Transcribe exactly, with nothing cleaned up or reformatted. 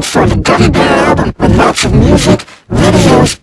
for the Gummy album with lots of music, videos,